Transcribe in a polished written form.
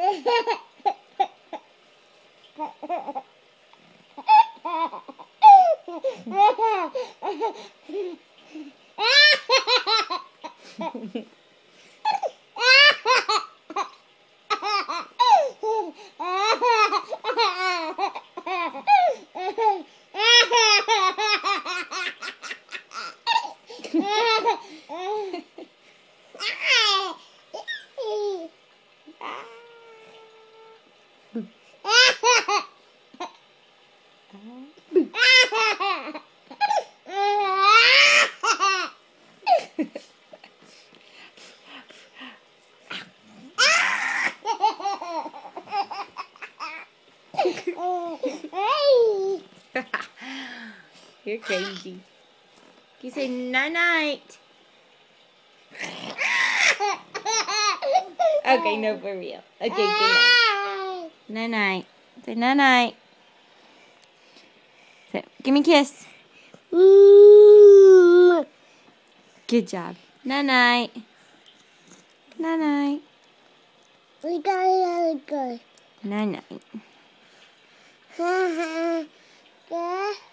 You're crazy. You say night-night. Okay, no, for real. Okay, good night. Night-night. Say night-night. Say, give me a kiss. Good job. Night-night. Night-night. Night-night.